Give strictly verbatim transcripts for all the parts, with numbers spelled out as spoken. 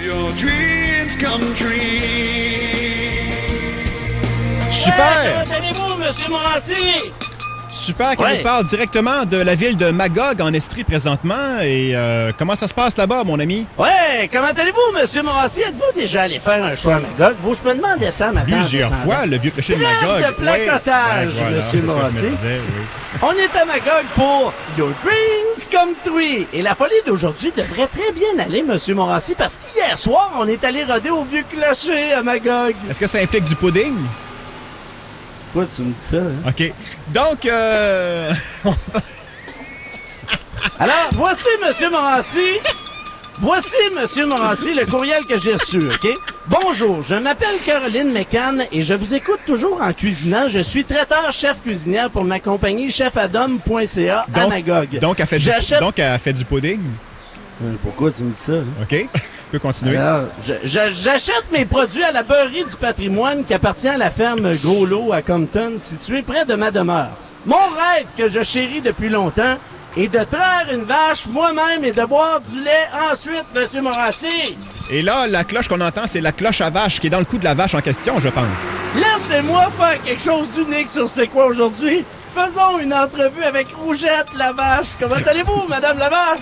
your dreams come true. Super! Hey, comment allez-vous, monsieur Morancy? Super, qu'on Ouais. nous parle directement de la ville de Magog en Estrie présentement. Et euh, comment ça se passe là-bas, mon ami? Ouais, comment allez-vous, monsieur Morancy? Êtes-vous déjà allé faire un choix à Magog? Vous, je me demandais ça matin. Plusieurs fois, le vieux clocher de Trêve Magog. de placotage, Ouais, voilà, monsieur c'est ce que je me Morancy. disais, oui. On est à Magog pour Your Dreams Come True. Et la folie d'aujourd'hui devrait très bien aller, monsieur Morancy, parce qu'hier soir, on est allé roder au vieux clocher à Magog. Est-ce que ça implique du pudding? Pourquoi tu me dis ça, hein? OK. Donc, euh... Alors, voici, monsieur Morancy. Voici, monsieur Morancy, le courriel que j'ai reçu, OK? Bonjour, je m'appelle Caroline McCann et je vous écoute toujours en cuisinant. Je suis traiteur-chef cuisinière pour ma compagnie chef adam point c a à donc, Magog. donc, elle fait du, J'achète- donc, elle fait du pudding. Euh, Pourquoi tu me dis ça, hein? OK. Tu peux continuer. Alors, je- je- j'achète mes produits à la beurrerie du patrimoine qui appartient à la ferme Gros Lot à Compton, située près de ma demeure. Mon rêve que je chéris depuis longtemps est de traire une vache moi-même et de boire du lait ensuite, monsieur Morancy. Et là, la cloche qu'on entend, c'est la cloche à vache qui est dans le cou de la vache en question, je pense. Laissez-moi faire quelque chose d'unique sur C'est quoi aujourd'hui. Faisons une entrevue avec Rougette la vache. Comment allez-vous, madame la vache?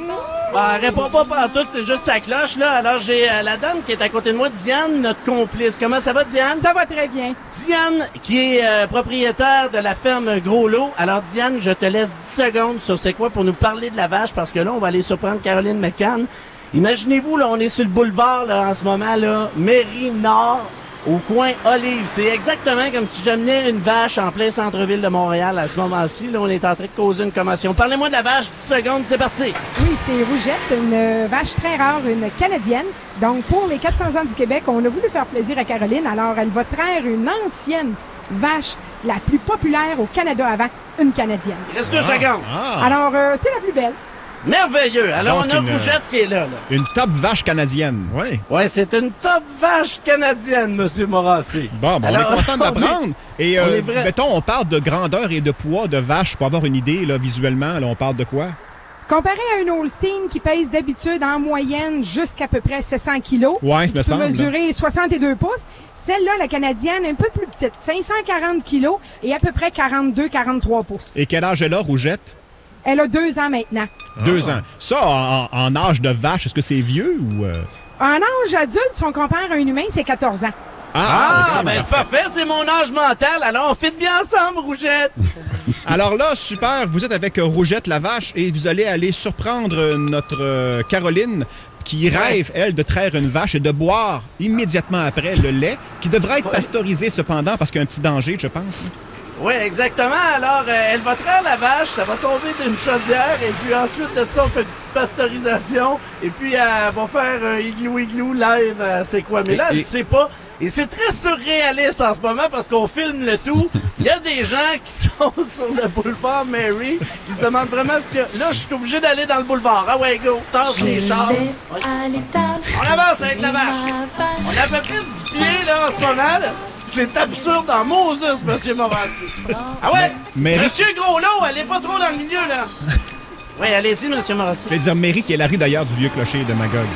Ah, elle répond pas pantoute, c'est juste sa cloche, là. Alors, j'ai euh, la dame qui est à côté de moi, Diane, notre complice. Comment ça va, Diane? Ça va très bien. Diane, qui est euh, propriétaire de la ferme Gros Lot. Alors, Diane, je te laisse dix secondes sur C'est quoi pour nous parler de la vache, parce que là, on va aller surprendre Caroline McCann. Imaginez-vous, là, on est sur le boulevard, là, en ce moment, là, Mairie Nord, au coin Olive. C'est exactement comme si j'amenais une vache en plein centre-ville de Montréal à ce moment-ci. Là, on est en train de causer une commotion. Parlez-moi de la vache, dix secondes, c'est parti. Oui, c'est Rougette, une vache très rare, une Canadienne. Donc, pour les quatre cents ans du Québec, on a voulu faire plaisir à Caroline. Alors, elle va traire une ancienne vache, la plus populaire au Canada avant, une Canadienne. Il reste deux secondes. Ah! Alors, euh, c'est la plus belle. Merveilleux. Alors, Donc, on a une, Rougette qui est là, là. Une top vache canadienne, oui. Ouais, c'est une top vache canadienne, monsieur Morancy. Bon, ben, Alors, on est content de on est- l'apprendre. Et, on euh, est vrai- mettons, on parle de grandeur et de poids de vache pour avoir une idée, là, visuellement. Là, on parle de quoi? Comparé à une Holstein qui pèse d'habitude en moyenne jusqu'à peu près sept cents kilos, Ouais, me peut semble. mesurer soixante-deux pouces. Celle-là, la canadienne, un peu plus petite, cinq cent quarante kilos et à peu près quarante-deux quarante-trois pouces. Et quel âge elle a, Rougette? Elle a deux ans maintenant. Deux ans. Ça, en, en âge de vache, est-ce que c'est vieux ou... euh? En âge adulte, si on compare à un humain, c'est quatorze ans. Ah, ok, ben parfait, c'est mon âge mental. Alors, on fit bien ensemble, Rougette. Alors là, super, vous êtes avec euh, Rougette la vache et vous allez aller surprendre euh, notre euh, Caroline qui rêve, elle, de traire une vache et de boire immédiatement après le lait, qui devrait être pasteurisé cependant parce qu'il y a un petit danger, je pense. là. Oui, exactement. Alors, euh, elle va traire la vache, ça va tomber d'une chaudière, et puis ensuite de ça, on fait une petite pasteurisation, et puis elle va faire un igloo-igloo live à C'est quoi. Mais là, Et- elle et- ne sait pas. Et c'est très surréaliste en ce moment parce qu'on filme le tout. Il y a des gens qui sont sur le boulevard Mary qui se demandent vraiment ce que... Là, je suis obligé d'aller dans le boulevard. Ah ouais, go, tasse les chars. vais à l'étable. On avance avec la vache. Ma vache. On a à peu près dix pieds, là, en ce moment, là. C'est absurde en Moses, monsieur Morancy. Ah ouais? Mais- Monsieur Gros-Lot, allez pas trop dans le milieu, là. Oui, allez-y, monsieur Morancy. Je vais dire Mary, qui est la rue d'ailleurs du vieux clocher de Magog.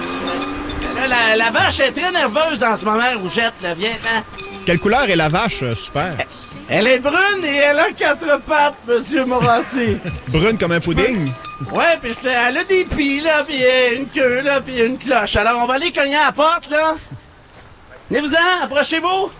Là, la, la vache est très nerveuse en ce moment, Rougette, là. Viens, hein. Quelle couleur est la vache? Euh, super. Elle est brune et elle a quatre pattes, monsieur Morancy. Brune comme un pudding. Ouais, puis je fais, elle a des pieds, là, puis euh, une queue, là, puis une cloche. Alors, on va aller cogner à la porte, là. Venez-vous-en, approchez-vous.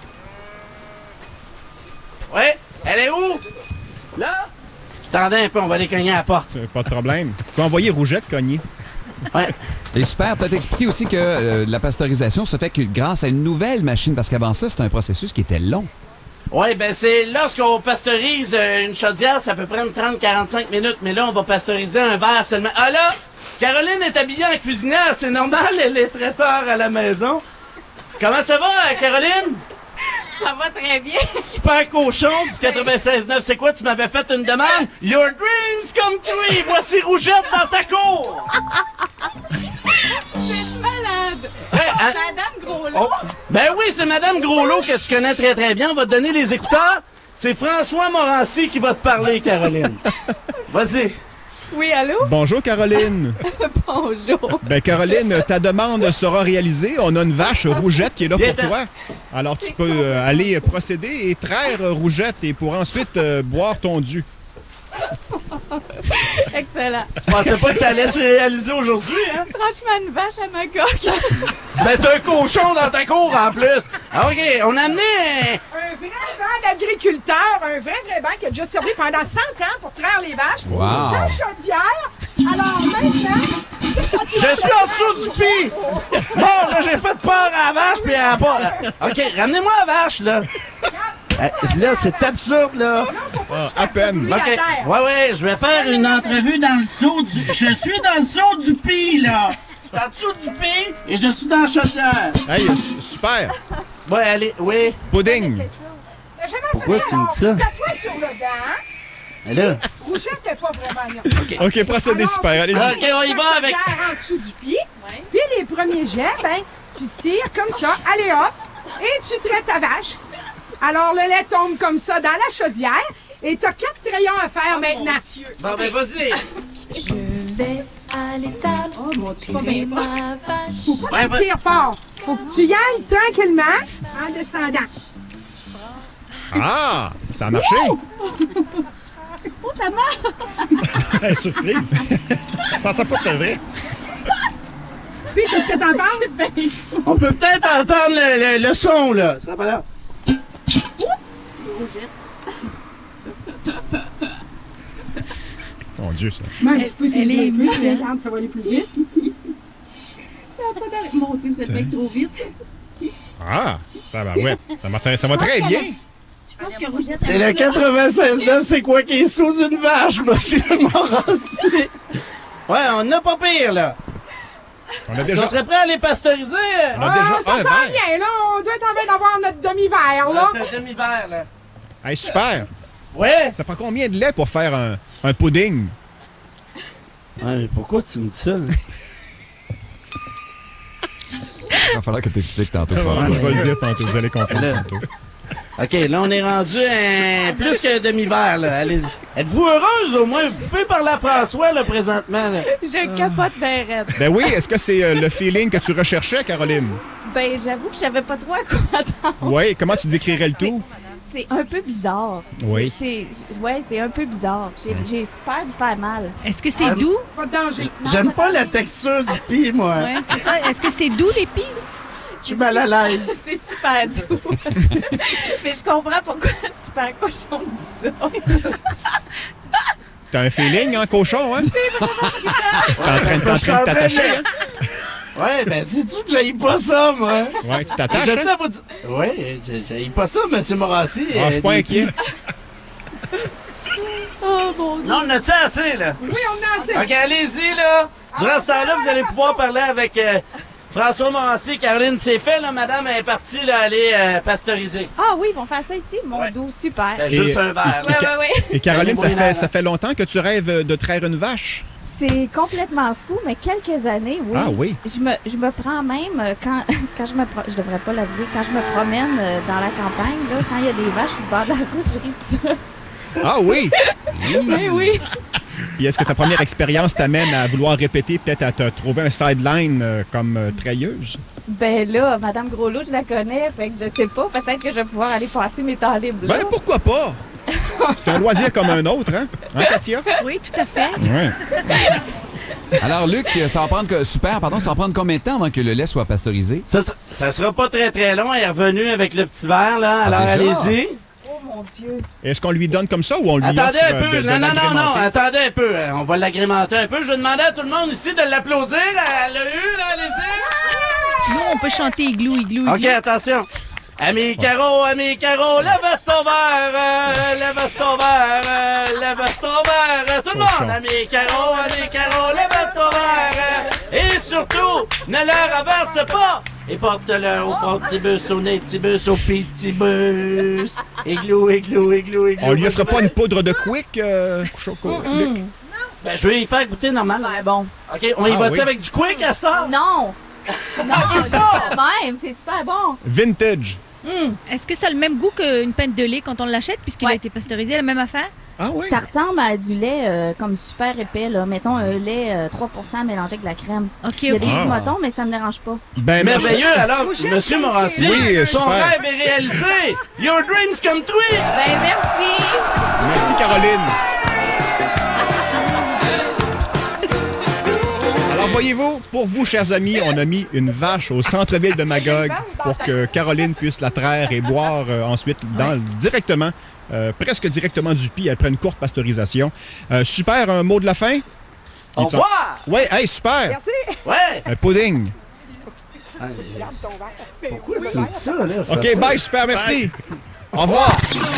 Ouais, elle est où? Là? Attendez un peu, on va aller cogner à la porte. Euh, Pas de problème. Tu peux envoyer Rougette cogner. Ouais. Et super, peut-être expliquer aussi que euh, la pasteurisation se fait que grâce à une nouvelle machine, parce qu'avant ça, c'était un processus qui était long. Ouais, ben c'est lorsqu'on pasteurise euh, une chaudière, ça peut prendre trente à quarante-cinq minutes, mais là, on va pasteuriser un verre seulement. Ah là, Caroline est habillée en cuisinière, c'est normal, elle est traiteur à la maison. Comment ça va, Caroline? Ça va très bien. Super cochon du quatre-vingt-seize neuf. C'est quoi, tu m'avais fait une demande? Your dreams come true! Voici Rougette dans ta cour! C'est malade. Ouais, hein? Madame Groslot. Oh. Ben oui, c'est Madame Groslot que tu connais très très bien. On va te donner les écouteurs. C'est François Morancy qui va te parler, Caroline. Vas-y. Oui, allô? Bonjour, Caroline. Bonjour. Ben, Caroline, ta demande sera réalisée. On a une vache Rougette qui est là pour toi. Alors, tu peux euh, aller procéder et traire euh, Rougette et pour ensuite euh, boire ton dû. Excellent. Tu pensais pas que ça allait se réaliser aujourd'hui, hein? Franchement, une vache à ma coque. Ben, t'as un cochon dans ta cour, en plus. Ah, OK, on a amené... Un vrai banc d'agriculteurs, un vrai, vrai banc qui a déjà servi pendant cent ans pour traire les vaches. Wow. Dans chaudière. Alors maintenant... Je suis en dessous du pis! Bon, là, j'ai fait peur à la vache, puis à la part. OK, ramenez-moi la vache, là. Euh, Là, c'est absurde, là. Ah, à peine. Oui, à OK. terre. Ouais, ouais, je vais faire une entrevue dans le seau du... Je suis dans le seau du pis, là. Je suis en dessous du pis et je suis dans la chaudière. Hey, su- super. Ouais, allez, oui. Pudding. T'as jamais Pourquoi fait tu me dis ça? alors, t'assois sur le banc. Mais là... Rougette n'est pas vraiment nerveuse. OK, procédez Alors, super. Allez-y. OK, on y va avec... En dessous du pied. Puis les premiers jets, ben, tu tires comme ça, allez hop, et tu traites ta vache. Alors le lait tombe comme ça dans la chaudière, et t'as quatre crayons à faire maintenant. Bon, ben, vas-y. Je vais à l'étable tirer ma vache. Faut pas Ouais, que va- tu tires fort. Faut que tu y ailles tranquillement en descendant. Ah, ça a marché. Oh, ça marche. Hey, surprise. Je pensais pas que c'était vrai. Puis qu'est-ce que t'en penses? On peut peut-être entendre le, le, le son, là. Ça va pas là. Mon Dieu, ça. Même, je peux elle t'aider est un peu, mignonne. regarde, ça va aller plus vite. Ça va pas dans... Mon Dieu, vous êtes bien trop vite. Ah, ça va, ouais. Ça va, très- ça va très bien. Je pense que Rougette... Et le quatre-vingt-seize neuf, c'est quoi qui est sous une vache, monsieur Morancy? Ouais, on n'a pas pire, là. On a Est-ce déjà, qu'on serait prêt à les pasteuriser? on a Ah, déjà ça un sent verre. bien, là. On doit être en train d'avoir notre demi-verre, là. Ah, c'est un demi-verre, là. Hey, super. Ouais? Ça prend combien de lait pour faire un, un pudding? Ouais, mais pourquoi tu me dis ça? Il va falloir que tu expliques tantôt, Je François. vais le dire tantôt, vous allez comprendre Là. tantôt. OK, là, on est rendu à plus qu'un demi-verre, là. Allez-y. Êtes-vous heureuse, au moins? Vous pouvez parler à François, là, présentement, là. Je capote bien raide. Ben oui, est-ce que c'est euh, le feeling que tu recherchais, Caroline? Ben, j'avoue que je savais pas trop à quoi attendre. Oui, comment tu décrirais le tout? C'est un peu bizarre. Oui. C'est... c'est- Ouais, c'est un peu bizarre. J'ai, j'ai peur de faire mal. Est-ce que c'est Ah, doux? Pas de danger. J'aime pas la texture du pis, moi. Ouais, c'est ça. Est-ce que c'est doux, les pis? Je suis mal à l'aise. C'est super doux. Mais je comprends pourquoi Super Cochon dit ça. T'as un feeling, hein, cochon, hein? T'es en train, t'es en Je suis train en de train t'attacher, de- hein? Ouais, ben, c'est-tu que j'aille pas ça, moi? Ouais, tu t'attaches, Je hein? tiens à vous dire... Ouais, j'aille pas ça, monsieur Morassi. Ah, je suis pas Euh, inquiet. Oh mon Dieu. Non, on a-tu assez, là? Oui, on est assez. OK, allez-y, là. Durant ce temps-là, vous allez pouvoir parler avec euh, François Morancy et Caroline. C'est fait, là, madame est partie, là, aller euh, pasteuriser. Ah oui, ils vont faire ça ici, mon Ouais. dos. Super. Ben, juste Et- un verre, là. Ouais, ouais, ouais. Et Caroline, ça Allez, fait, Moïna. ça fait longtemps que tu rêves de traire une vache? C'est complètement fou, mais quelques années, oui. Ah oui? Je me, je me prends même euh, quand, quand je me pro- je devrais pas l'avouer, quand je me promène euh, dans la campagne, là, quand il y a des vaches sur le bord de la route, je ris de ça. Ah oui? Oui, oui. Puis est-ce que ta première expérience t'amène à vouloir répéter, peut-être à te trouver un sideline euh, comme euh, trailleuse? Ben là, Madame Groslot, je la connais, fait que je sais pas, peut-être que je vais pouvoir aller passer mes temps libres là. Ben pourquoi pas? C'est un loisir comme un autre, hein? Hein, Katia? Oui, tout à fait. Ouais. Alors, Luc, ça va prendre que, super, pardon, ça va prendre combien de temps avant que le lait soit pasteurisé? Ça, ça, ça sera pas très, très long. Elle est revenue avec le petit verre, là. Alors, déjà? allez-y. Oh mon Dieu. Est-ce qu'on lui donne comme ça ou on lui Attendez offre un euh, peu. de, de non, non, non, non. l'agrémenter? Attendez un peu. Euh, On va l'agrémenter un peu. Je vais demander à tout le monde ici de l'applaudir. Elle l'a eu, là. Allez-y. Nous, on peut chanter igloo, igloo, igloo. OK, attention. Amis Caro, amis Caro, lève ton verre, euh, lève ton verre, euh, lève ton verre. euh, Tout le Cochon. monde, amis Caro, amis Caro, lève ton verre. euh, Et surtout, ne leur averse pas. Et porte-le au front, petit bus, au nez, petit bus, au petit bus. Igloo, igloo, igloo, igloo. On lui offre pas une poudre de quick, euh, Choco? Luc? Ben, je vais y faire goûter normal. Ben bon. OK, on y Ah, va-tu oui. avec du quick à ce temps? Non. Non, quand même, c'est super bon. Vintage. Est-ce que ça a le même goût qu'une pinte de lait quand on l'achète, puisqu'il Ouais. a été pasteurisé, la même affaire? Ah oui? Ça ressemble à du lait euh, comme super épais, là. Mettons un lait euh, trois pour cent mélangé avec de la crème. OK, Il y a OK. des petits Ah. motons, mais ça me dérange pas. Ben, Merveilleux, alors, Rougette, Monsieur Morancier, Oui, son super. rêve est réalisé. Your dreams come true. Ben, merci! Merci, Caroline. Alors, voyez-vous, pour vous, chers amis, on a mis une vache au centre-ville de Magog pour que Caroline puisse la traire et boire euh, ensuite dans, directement, euh, presque directement du pis après une courte pasteurisation. Euh, super, un mot de la fin? Au revoir. Oui, hey, super! Merci. Ouais. Un pudding. Pourquoi tu me dis ça, là? OK, bye, super, merci. Au revoir.